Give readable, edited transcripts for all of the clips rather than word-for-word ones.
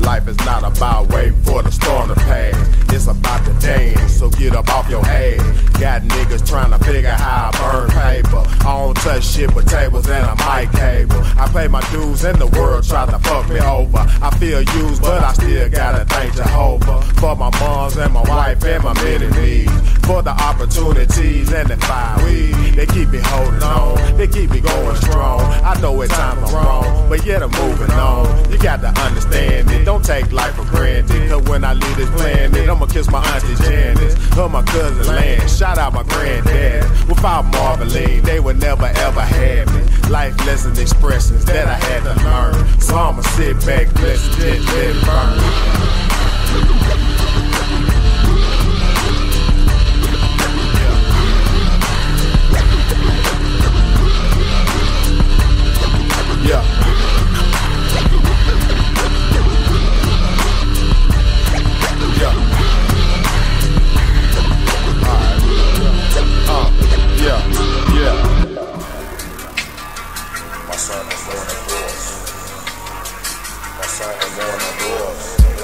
life is not about waiting for the storm to pass. It's about the dance, so get up off your ass. Got niggas trying to figure how I burn paper. I don't touch shit but tables and a mic cable. I pay my dues and the world try to fuck me over. I feel used but I still gotta thank Jehovah for my moms and my wife and my many needs, for the opportunities and the fire weed. They keep me holding on, they keep me going strong. I know at times I'm wrong, but yet I'm moving on. You got to understand it, don't take life for granted. Cause when I leave this planet, I'ma kiss my auntie Janice, her my cousin Lance, shout out my granddad. Without Marveline, they would never ever have me. Life lesson expressions that I had to learn. So I'ma sit back, bless it, let it burn. Yeah. Yeah. Alright. Yeah. My son is going outdoors. My son is going outdoors.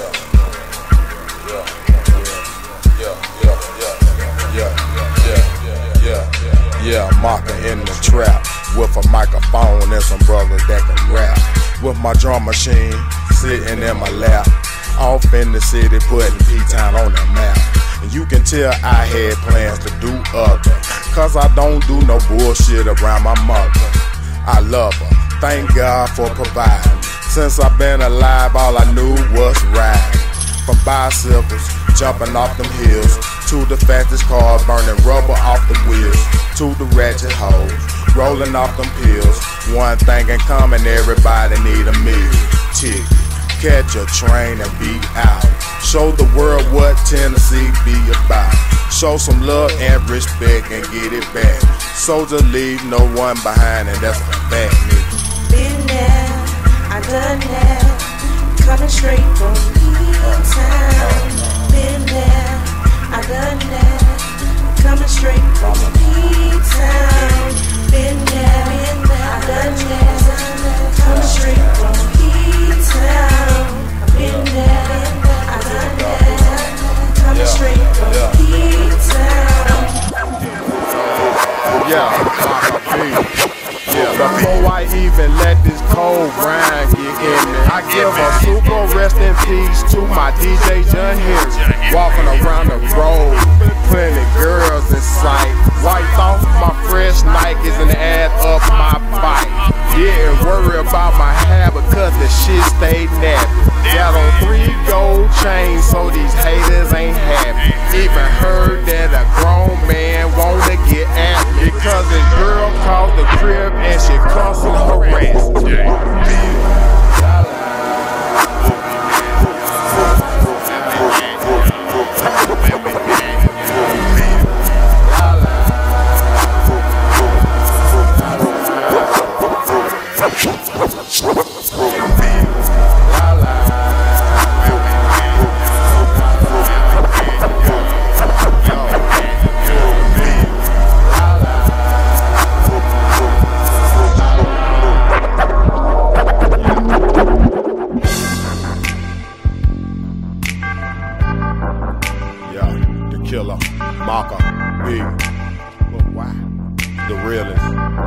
Yeah, Mocca in the trap with a microphone and some brothers that can rap. With my drum machine sitting in my lap, off in the city putting P-Town on the map. And you can tell I had plans to do other, cause I don't do no bullshit around my mother. I love her, thank God for providing. Since I've been alive, all I knew was riding. From bicycles, jumping off them hills, to the fastest cars, burning rubber off the wheels, to the ratchet hoes, rolling off them pills. One thing in common, everybody need a meal. Tick, catch a train and be out. Show the world what Tennessee be about. Show some love and respect and get it back. Soldier leave no one behind, and that's a fact, nigga. Been there, I done that, coming straight from P-Town. Been there, I done that, coming straight from P-Town. Been there, I done that, coming straight from P-Town. Been there, I done that, coming straight from P-Town. Before I even let this cold grind get in me, I give a super rest in peace to my DJ John here. Walking around the road, plenty girls in sight. Wiped off my fresh Nikes and add up my bike. Didn't worry about my habit cause the shit stayed nappy. Got on 3 gold chains so these haters ain't happy. Even heard that a grown man wanna get at me because his girl called the crib and she constantly harassed me. Killer, Mocca, big, but why? The realest.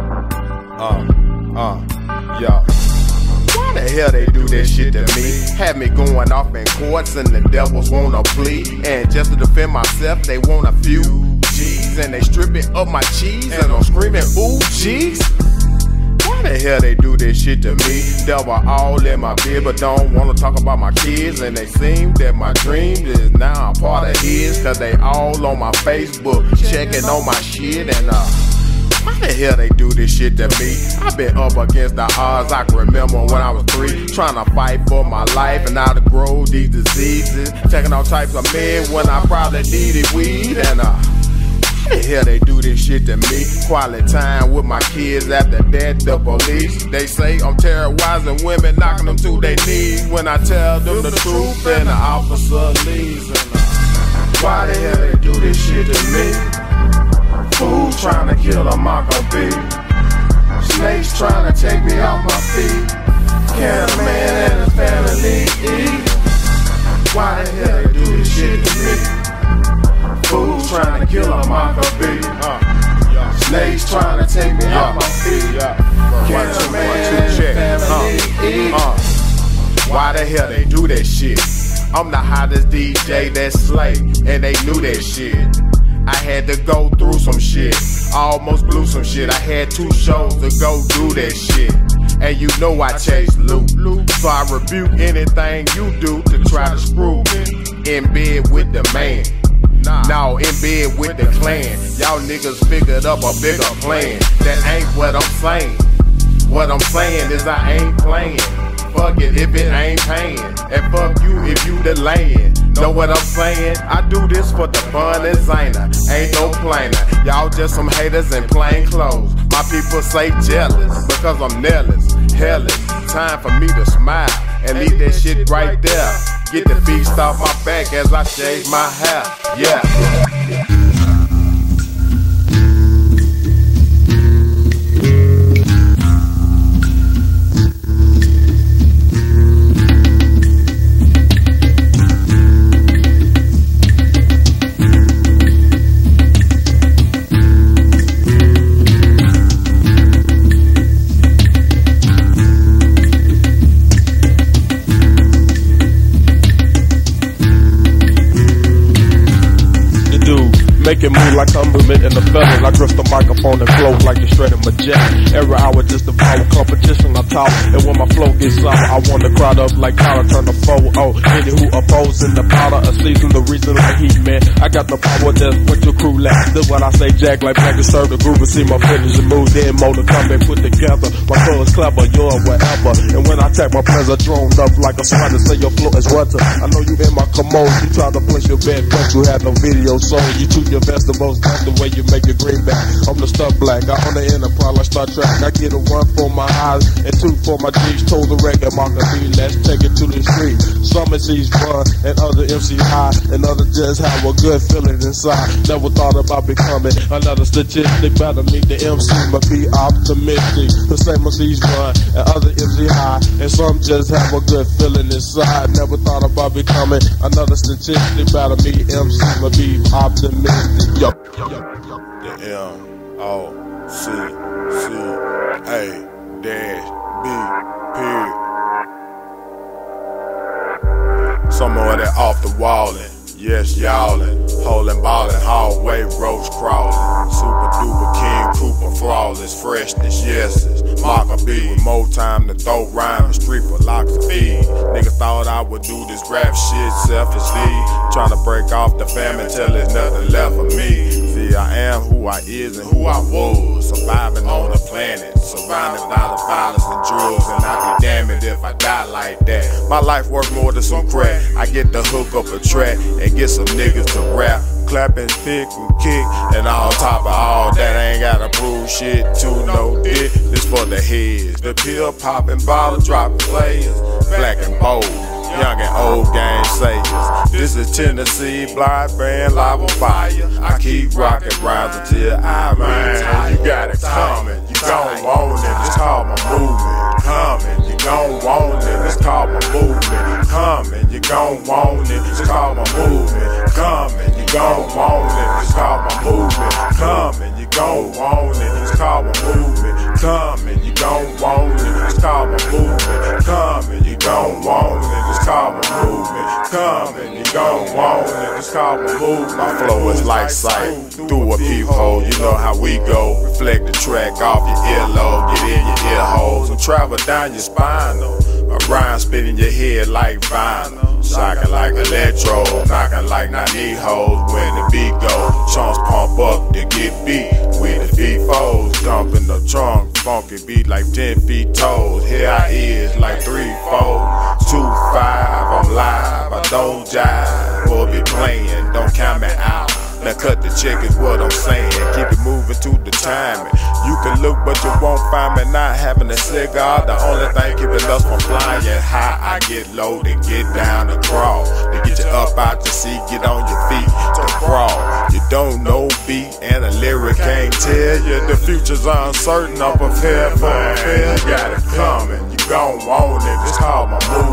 Yo. Why the hell they do that shit to me? Have me going off in courts and the devils wanna plea. And just to defend myself, they want a few G's. And they stripping up my cheese and I'm screaming, ooh, jeez. Why the hell they do this shit to me? They were all in my bed but don't wanna talk about my kids. And they seem that my dream is now a part of his. Cause they all on my Facebook checking on my shit. And why the hell they do this shit to me? I've been up against the odds. I can remember when I was 3, trying to fight for my life and how to grow these diseases. Taking all types of meds when I probably needed weed. And why the hell they do this shit to me? Quality time with my kids, after that the police. They say I'm terrorizing women, knocking them to their knees. When I tell them the truth and the officer leaves. Why the hell they do this shit to me? Fools trying to kill a Mocca bee. Snakes trying to take me off my feet. Can a man and his family eat? killer Mocca B. Snakes trying to take me off my feet. Can't man, family. Why the hell they do that shit? I'm the hottest DJ that slay, and they knew that shit. I had to go through some shit, almost blew some shit. I had 2 shows to go do that shit, and you know I chase loot. So I rebuke anything you do to try to screw me. In bed with the man, no, in bed with the clan. Y'all niggas figured up a bigger plan. That ain't what I'm saying. What I'm saying is I ain't playing. Fuck it if it ain't paying, and fuck you if you delaying. Know what I'm saying? I do this for the fun and Zana, ain't no plainer. Y'all just some haters in plain clothes. My people say jealous because I'm jealous. Hell, it's time for me to smile and leave that shit right there. Get the beast off my back as I shave my hair. Yeah. Make it move like I'm in the feather. I grip the microphone and flow like the shredded majestic. Every hour just about competition I talk. And when my flow gets sour, I want the crowd up like powder turn the foe. Oh, any who opposing the powder a season the reason like heat, man. I got the power that's what your crew lacks. This what I say, Jack, like back to serve the groove and see my finish and move. Then motor come and put together. My flow is clever, you're whatever. And when I tap my plans, I drone up like a sweater. Say your flow is wetter. I know you in my commode. You try to place your bet, but you have no video, so you choose your vegetables. That's the way you make your greenback. I'm the stuff black. I on the enterprise like Star Trek. I get a 1 for my eyes and 2 for my G's. Told the record Mocca B, let's take it to the street. Some MCs run and other MCs high, and others just have a good feeling inside. Never thought about becoming another statistic. Better meet the MC, but be optimistic. The same MCs run and other MCs high, and some just have a good feeling inside. Never thought about becoming another statistic. Better meet MC, but be optimistic. Yo. The M-O-C-C-A-B, period. Some of that off the wallin', yes, y'allin'. Holdin' ballin', hallway, roach crawlin'. Super duper king, Cooper, flawless, freshness, yeses. Mocca B with more time to throw rhyme, street for locks and feed. Niggas thought I would do this rap shit selfishly. Tryna break off the fam until there's nothing left for me. See, I am who I is and who I was. Surviving on the planet, surrounded by the violence and drugs. And I'd be damned if I die like that. My life worth more than some crack. I get the hook up a track and get some niggas to rap. Clap and pick and kick, and on top of all that, I ain't gotta prove shit to no dick. This for the heads, the pill popping, bottle dropping players, black and bold, young and old gang sayers. This is Tennessee, blind band, live on fire. I keep rocking rhymes until I man. You got it coming, you gon' want it. It's called my movement. Coming, you gon' want it. It's called my movement. Coming, you gon' want it. It's called my movement. Coming, you gon' want it. It's called my movement. Coming, you gon' want it. It's called my movement. Coming, you gon' want it. It's called my movement. Coming, you gon' want it. It's called my movement. Coming, you gon' want it. It's called my movement. My flow is like sight through a peephole. You know how we go. Reflect the track off your earlobe. Get in your ear holes and travel down your spinal. My rhyme spinning your head like vinyl. Shocking like electro, knocking like 90 hoes. When the beat goes, chunks pump up to get beat. With the feet foes, dumping the trunk. Funky beat like 10 feet toes. Here I is like 3, 4, 2, 5. I'm live, I don't jive. Boy be playing, don't count me out. Now cut the check is what I'm saying. Keep it moving to the timing. You can look but you won't find me not having a cigar. The only thing keeping us from flying high. I get low to get down to crawl. To get you up out your seat, get on your feet to crawl. You don't know beat and a lyric can't tell you. The future's uncertain, I'm prepared for a fail. You got it coming, you gon' want it. It's called my move.